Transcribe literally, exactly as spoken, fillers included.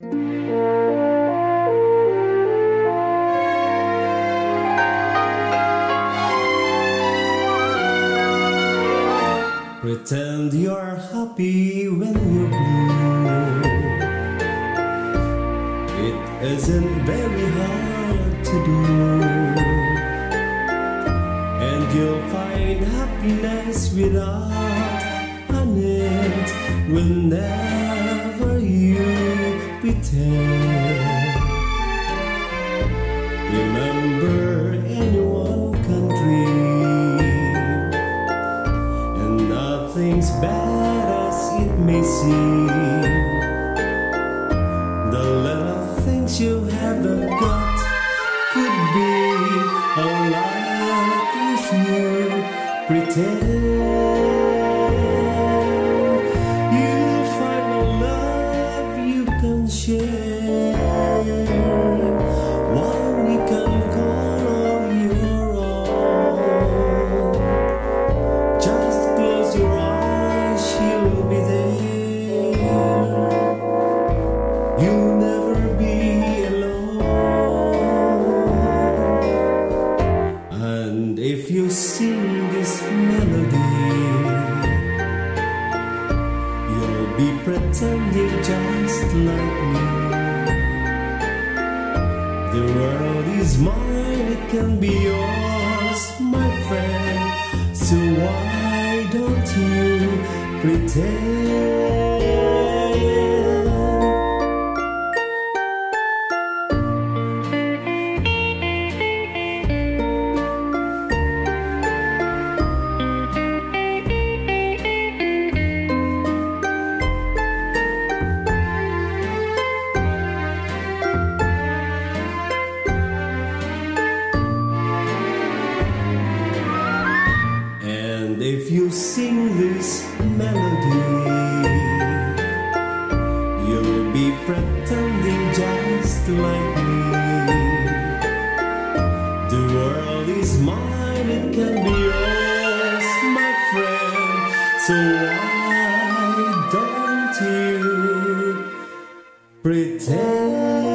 Pretend you're happy when you're blue. It isn't very hard to do, and you'll find happiness without an end whenever you pretend. Remember, anyone can dream, and nothing's bad as it may seem. The little things you haven't got could be a lot if you pretend. You'll find a love you can share, one you can call all your own. Just close your eyes, she'll be there. You'll never be alone. And if you sing this melody, you'll be pretending just like me. The world is mine, it can be yours, my friend. So why don't you pretend? And if you sing this melody, you'll be pretending just like me. The world is mine, it can be yours, my friend. So why don't you pretend?